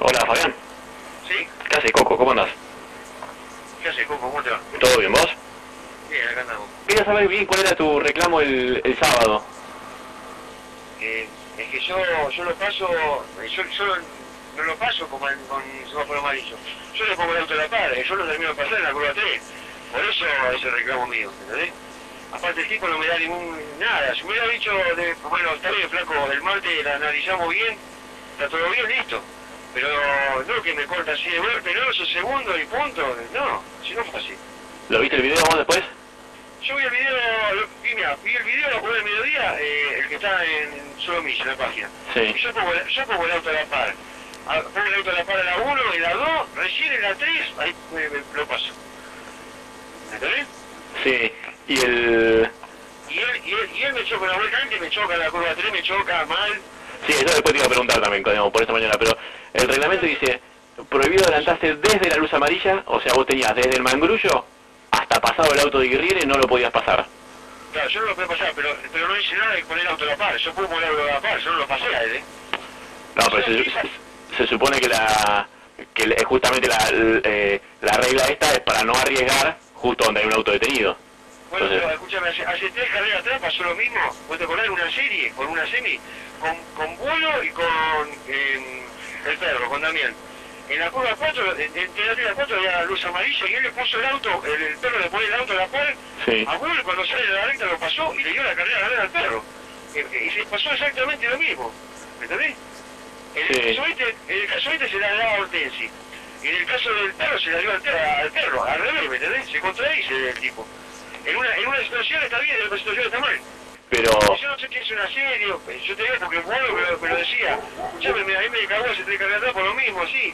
Hola, Fabián. ¿Sí? ¿Qué haces, Coco? ¿Cómo andás? ¿Qué haces, Coco? ¿Cómo te va? ¿Todo bien, vos? Bien, acá andamos. Quería saber bien cuál era tu reclamo el sábado. Es que yo lo paso, yo no lo paso como con semáforo amarillo. Yo le pongo el auto a la par, yo lo termino de pasar en la curva 3. Por eso es el reclamo mío, ¿entendés? Aparte el tipo no me da nada. Si me hubiera dicho, bueno, está bien, flaco, el martes la analizamos bien, está todo bien, listo. Pero no que me corta así de golpe, no, esos segundos y punto, no, si no fue así. ¿Lo viste el video vos después? Yo vi el video, vi el video a del mediodía, el que está en Solomillo, en la página. Sí. Y yo pongo el auto a la par. Pongo el auto a la par a la 1 y la 2, recién en la 3, ahí lo paso. ¿Entendés? Sí. Y el... Y él me choca, la vuelta antes me choca, la curva 3 me choca mal. Sí, eso después te iba a preguntar también, digamos, por esta mañana, pero el reglamento dice, prohibido adelantarse desde la luz amarilla, o sea, vos tenías desde el mangrullo hasta pasado el auto de Guirriere, no lo podías pasar. Claro, yo no lo puedo pasar, pero no dice nada de poner el auto a la par, yo puedo poner el auto a la par, yo no lo pasé a él, No, pero se supone que justamente la regla esta es para no arriesgar justo donde hay un auto detenido. Bueno, Entonces... pero escúchame, hace 3 carreras atrás pasó lo mismo. ¿Vos te acordás de una serie, con una semi? Con Bolo y con el perro, con Damián. En la curva 4, entre la 3 y la 4 había luz amarilla y él le puso el auto, el perro le pone el auto a la par. Sí. A Bolo cuando sale de la recta lo pasó y le dio la carrera a ganar al perro. Y se pasó exactamente lo mismo. ¿Me entendés? En el caso este se la daba a Hortensi. Y en el caso del perro se la dio al perro, al revés, ¿me entendés? Se contradice el tipo. En una situación está bien, en otra situación está mal. Pero... Yo no sé qué es una serie, yo te digo porque bueno me lo decía. Escuchame, a mí me cagó hace 3 carreras atrás por lo mismo, sí.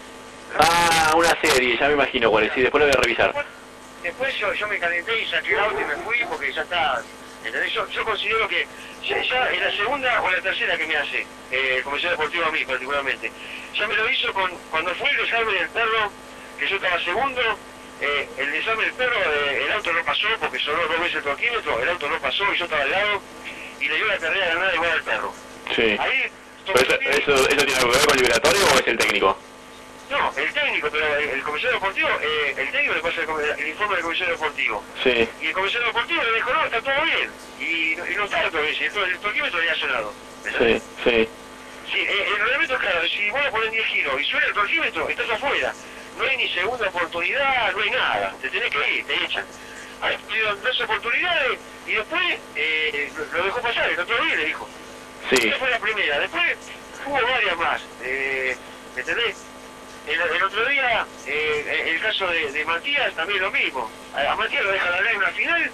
Ah, una serie, ya me imagino cuál es, sí, después lo voy a revisar. Después yo me calenté y saqué el auto y me fui porque ya está. ¿Entendés? Yo considero que ya es la segunda o la tercera que me hace, el comisario deportivo a mí particularmente. Ya me lo hizo cuando fue el desarme del perro, que yo estaba segundo. El desarme del perro, el auto no pasó porque sonó 2 veces el toquímetro, el auto no pasó y yo estaba al lado y le dio la carrera ganada igual al perro. Sí. Ahí, ¿Pero eso tiene algo que ver con el liberatorio o es el técnico? no, el técnico, pero el comisario deportivo, el técnico le pasa el informe del comisario deportivo. Sí. Y el comisario deportivo le dijo, no, está todo bien. Y no está todo bien, el toquímetro había sonado. Sí, sí. Sí, el reglamento es claro, si vos le pones 10 giros y suena el toquímetro, estás afuera. No hay ni segunda oportunidad, no hay nada. Te tenés que ir, te echan. Hay 2 oportunidades y después lo dejó pasar, el otro día le dijo. Sí. Esa fue la primera, después hubo varias más. ¿Me entendés? El otro día, el caso de Matías también lo mismo. A Matías lo deja largar en una final,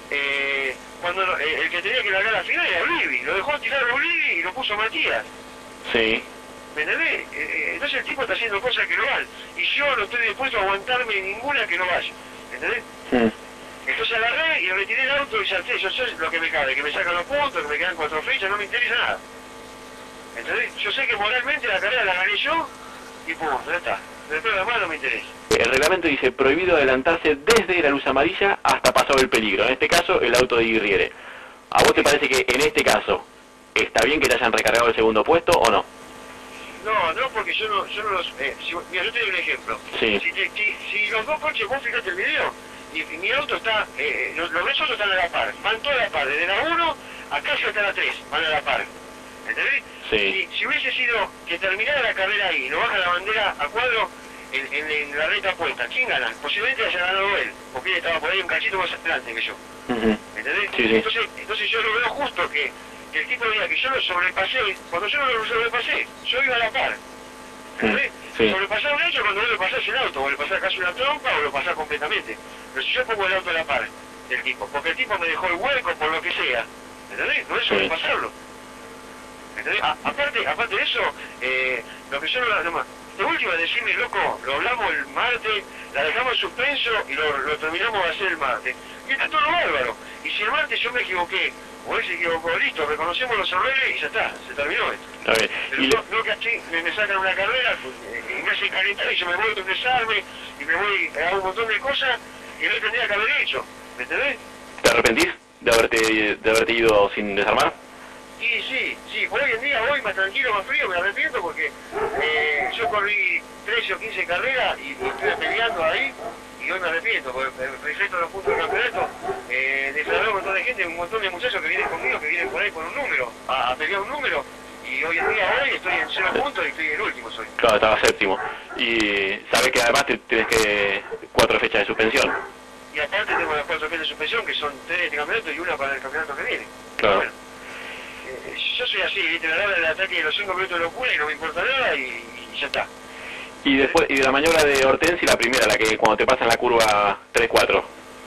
cuando el que tenía que largar la final era Olivi. Lo dejó tirar a Olivi y lo puso Matías. Sí. ¿Me entendés? Entonces el tipo está haciendo cosas que no van. Y yo no estoy dispuesto a aguantarme ninguna que no vaya. ¿Entendés? Entonces agarré y retiré el auto y salté. Yo sé lo que me cabe, que me sacan los puntos, que me quedan 4 fechas, no me interesa nada. ¿Entendés? Yo sé que moralmente la carrera la gané yo y punto, ya está. Después de demás no me interesa. El reglamento dice prohibido adelantarse desde la luz amarilla hasta pasado el peligro. En este caso, el auto de Guirriere. ¿A vos te parece que en este caso está bien que te hayan recargado el segundo puesto o no? No, porque yo no los... mira, yo te doy un ejemplo. Sí. Si los 2 coches, vos fíjate el video, y mi auto está... los 2 autos están a la par, van toda a la par, desde la 1 acá hasta la 3, van a la par. ¿Entendés? Sí. Si hubiese sido que terminara la carrera ahí, no baja la bandera a cuadro en la recta puesta, ¿quién gana? Posiblemente haya ganado él, porque él estaba por ahí un cachito más adelante que yo. ¿Entendés? Sí, sí. Entonces yo lo veo justo que el tipo diga que yo lo sobrepasé, cuando yo no lo sobrepasé, yo iba a la par. ¿Entendés? Sí. Sobrepasar un hecho cuando no le pasás el auto, o le pasás casi una trompa, o lo pasás completamente. Pero si yo pongo el auto a la par del tipo, porque el tipo me dejó el hueco por lo que sea, ¿entendés? No es sobrepasarlo. ¿Entendés? Aparte de eso, lo que yo de última decirme, loco, lo hablamos el martes, la dejamos en suspenso y lo terminamos de hacer el martes. Y está todo bárbaro. Y si el martes yo me equivoqué, o él se equivocó, listo, reconocemos los errores y ya está, se terminó esto. Está bien. Pero no que así me sacan una carrera y me hacen calentar y yo me voy a un desarme y me voy a un montón de cosas que no tendría que haber hecho. ¿Me entendés? ¿Te arrepentís de haberte ido sin desarmar? Sí, por hoy en día voy más tranquilo, más frío, me arrepiento porque yo corrí 13 o 15 carreras y estuve peleando ahí y hoy me arrepiento, porque respecto a los puntos del campeonato, desarrolló un montón de gente, un montón de muchachos que vienen conmigo, que vienen por ahí con un número, a pelear un número, y hoy en día estoy en 0 puntos y estoy el último soy. Claro, estaba séptimo. Y sabes que además tienes que 4 fechas de suspensión. Y aparte tengo las 4 fechas de suspensión, que son 3 de este campeonato y una para el campeonato que viene. Claro. Bueno, yo soy así, ¿viste? Me agarra el ataque de los 5 minutos de locura y no me importa nada y ya está. Y después, y de la maniobra de Hortensi, la primera, la que cuando te pasan la curva 3-4.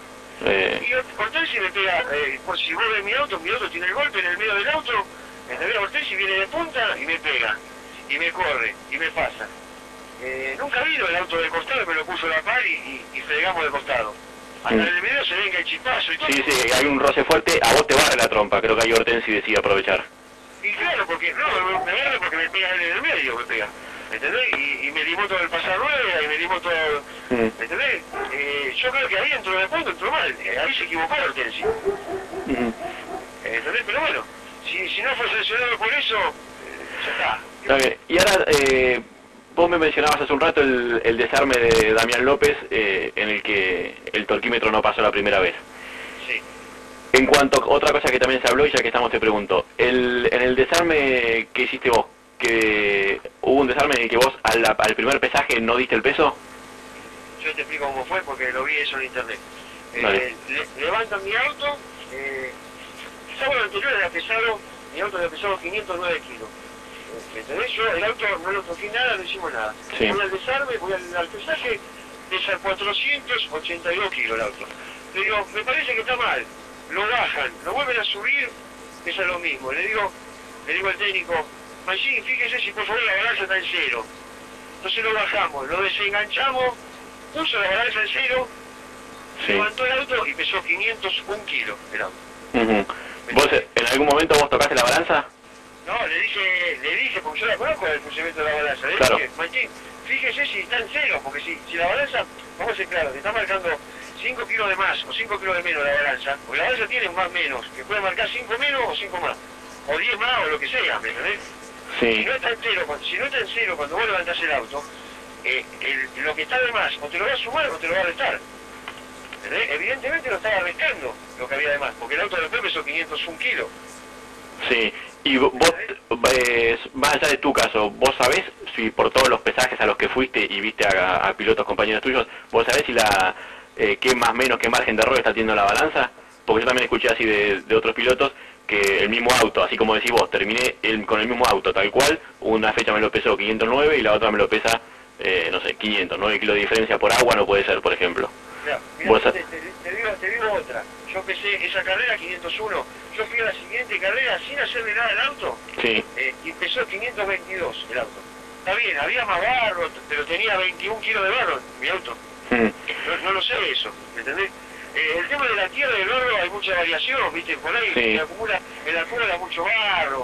Y Hortensi me pega, por si vos ves mi auto tiene el golpe en el medio del auto, Hortensi viene de punta y me pega, y me corre, y me pasa. Nunca vino el auto de costado, me lo puso a la par y fregamos de costado. Hasta en el video se ve que el chispazo y todo. Sí, hay un roce fuerte, a vos te barre la trompa, creo que ahí Hortensi decide aprovechar. Y claro, porque no, me agarra porque me pega él en el medio, me pega. ¿Me entendés? Y me limó todo el pasar rueda, y me limó todo... ¿Me entendés? Yo creo que ahí entró de fondo, entró mal. Ahí se equivocó Hortensi. ¿Entendés? Pero bueno, si no fue sancionado por eso, ya está. Está bien. Y ahora, vos me mencionabas hace un rato el desarme de Damián López, en el que el torquímetro no pasó la primera vez. Sí. En cuanto a otra cosa que también se habló, y ya que estamos te pregunto, en el desarme que hiciste vos, que hubo un desarme en el que vos al primer pesaje no diste el peso. Yo te explico cómo fue porque lo vi eso en internet. Levantan mi auto, el sábado anterior era pesado, mi auto había pesado 509 kilos. ¿Entendés? Yo el auto no lo toqué nada, no hicimos nada. Sí. Voy al desarme, voy al pesaje, pesa 482 kilos el auto. Le digo, me parece que está mal, lo bajan, lo vuelven a subir, pesa lo mismo. Le digo al técnico, Mancini, fíjese si por favor la balanza está en cero. Entonces lo bajamos, lo desenganchamos, puso la balanza en cero, levantó el auto y pesó 501 kilos el auto. ¿Vos en algún momento vos tocaste la balanza? No, le dije, porque yo la conozco el funcionamiento de la balanza. Le dije, Mancini, fíjese si está en cero, porque si la balanza, vamos a ser claros, te está marcando 5 kilos de más o 5 kilos de menos la balanza, porque la balanza tiene más menos, que puede marcar 5 menos o 5 más, o 10 más o lo que sea, ¿me entendés? Sí. Si no está en cero, cuando vos levantás el auto, lo que está de más, o te lo va a sumar o te lo va a restar. ¿Entendés? Evidentemente lo estaba restando lo que había de más, porque el auto después pesó 501 kilos. Sí, y vos, más allá de tu caso, ¿vos sabés si por todos los pesajes a los que fuiste y viste a pilotos compañeros tuyos, vos sabés si qué más menos, qué margen de error está teniendo la balanza? Porque yo también escuché así de otros pilotos que el mismo auto, así como decís vos, terminé con el mismo auto, tal cual, una fecha me lo pesó 509 y la otra me lo pesa, no sé, 500, 9 kilos de diferencia por agua no puede ser, por ejemplo. Mirá, te digo otra, yo pesé esa carrera 501, yo fui a la siguiente carrera sin hacerle nada al auto, y pesó 522 el auto. Está bien, había más barro, pero tenía 21 kilos de barro mi auto. No lo sé eso, ¿me entendés? El tema de la tierra y del barro hay mucha variación, ¿viste? Por ahí el alcohol da mucho barro.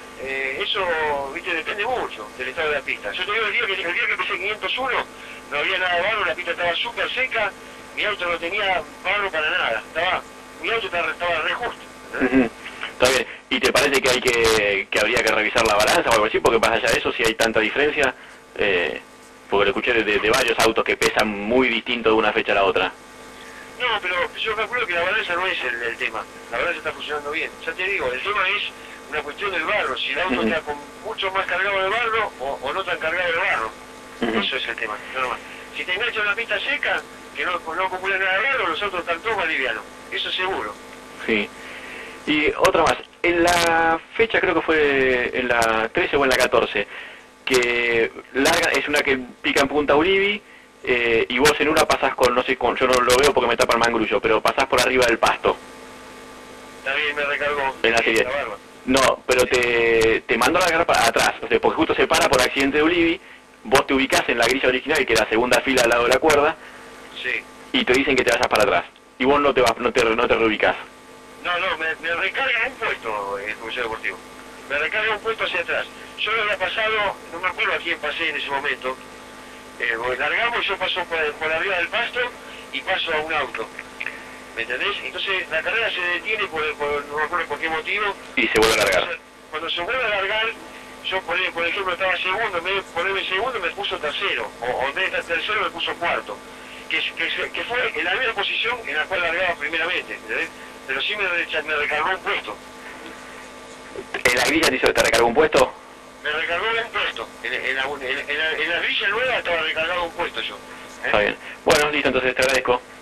Eso, ¿viste? Depende mucho del estado de la pista. Yo te digo, el día que pesé 501, no había nada de barro, la pista estaba súper seca, mi auto no tenía barro para nada. Mi auto estaba re justo. Está bien. ¿Y te parece que habría que revisar la balanza o algo así? Porque más allá de eso, si hay tanta diferencia, porque lo escuché de varios autos que pesan muy distinto de una fecha a la otra. No, pero yo calculo que la balanza no es el tema. La balanza está funcionando bien. Ya te digo, el tema es una cuestión del barro. Si el auto está con mucho más cargado de barro o no tan cargado de barro. Eso es el tema, nada más. Si te enganchas en una pista seca, que no acumula nada de barro, los autos están todos más livianos. Eso seguro. Sí. Y otra más. En la fecha, creo que fue en la 13 o en la 14, que larga, es una que pica en Punta Uribi, y vos en una pasás con, no sé, yo no lo veo porque me tapa el mangrullo, pero pasás por arriba del pasto. También me recargó en la serie. No, pero te mandó a largar para atrás, o sea, porque justo se para por accidente de Uribi, vos te ubicás en la grilla original, que es la segunda fila al lado de la cuerda, y te dicen que te vayas para atrás, y vos no te reubicás. No, me recarga un puesto el Museo Deportivo. Me recarga un puesto hacia atrás. Yo lo había pasado, no me acuerdo a quién pasé en ese momento. Largamos, yo paso por arriba del pasto y paso a un auto. ¿Me entendés? Entonces la carrera se detiene no me acuerdo por qué motivo. Y se vuelve a largar. cuando se vuelve a largar, yo por ejemplo estaba segundo, en vez de ponerme segundo me puso tercero, o en vez de estar tercero me puso cuarto, que fue en la misma posición en la cual largaba primeramente, ¿entendés? Pero sí me recargó un puesto. ¿En la grilla te recargó un puesto? Me recargó un puesto, en la grilla nueva estaba recargado un puesto yo. Está bien. Bueno, listo, entonces te agradezco.